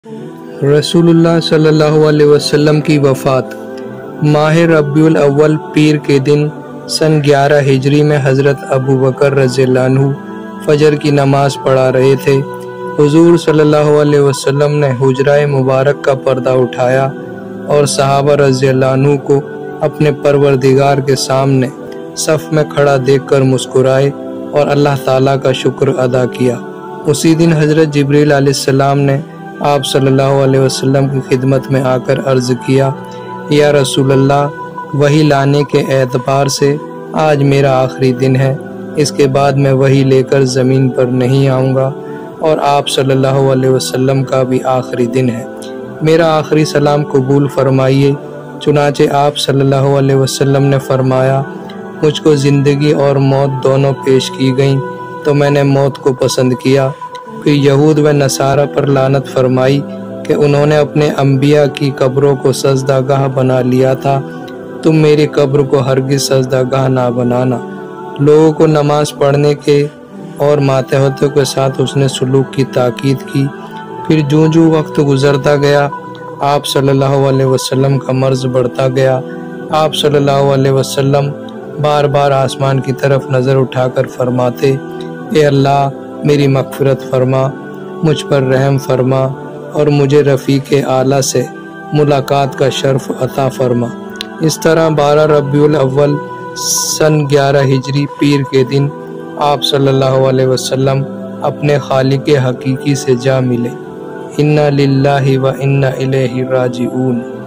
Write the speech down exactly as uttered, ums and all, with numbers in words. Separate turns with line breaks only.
رسول اللہ صلی اللہ علیہ وسلم کی وفات۔ ماہ ربیع الاول پیر کے دن سن گیارہ ہجری میں حضرت ابو بکر رضی اللہ عنہ فجر کی نماز پڑھا رہے تھے۔ حضور صلی اللہ علیہ وسلم نے حجرہ مبارک کا پردہ اٹھایا اور صحابہ رضی اللہ عنہ کو اپنے پروردگار کے سامنے صف میں کھڑا دیکھ کر مسکرائے اور اللہ تعالیٰ کا شکر ادا کیا۔ اسی دن حضرت جبریل علیہ السلام نے آپ صلی اللہ علیہ وسلم کی خدمت میں آ کر عرض کیا، یا رسول اللہ، وحی لانے کے اعتبار سے آج میرا آخری دن ہے، اس کے بعد میں وحی لے کر زمین پر نہیں آؤں گا، اور آپ صلی اللہ علیہ وسلم کا بھی آخری دن ہے، میرا آخری سلام قبول فرمائیے۔ چنانچہ آپ صلی اللہ علیہ وسلم نے فرمایا، مجھ کو زندگی اور موت دونوں پیش کی گئیں تو میں نے موت کو پسند کیا۔ پھر یہود و نصارہ پر لعنت فرمائی کہ انہوں نے اپنے انبیاء کی قبروں کو سجدہ گاہ بنا لیا تھا، تم میری قبر کو ہرگز سجدہ گاہ نہ بنانا۔ لوگوں کو نماز پڑھنے کے اور ماتحتوں کے ساتھ اس نے سلوک کی تاکید کی۔ پھر جوں جوں وقت گزرتا گیا، آپ صلی اللہ علیہ وسلم کا مرض بڑھتا گیا۔ آپ صلی اللہ علیہ وسلم بار بار آسمان کی طرف نظر اٹھا کر فرماتے، اے اللہ، میری مغفرت فرما، مجھ پر رحم فرما اور مجھے رفیق اعلیٰ سے ملاقات کا شرف عطا فرما۔ اس طرح بارہ ربیع الاول سن گیارہ ہجری پیر کے دن آپ صلی اللہ علیہ وسلم اپنے خالق حقیقی سے جا ملے۔ انا للہ و انا الیہ راجعون۔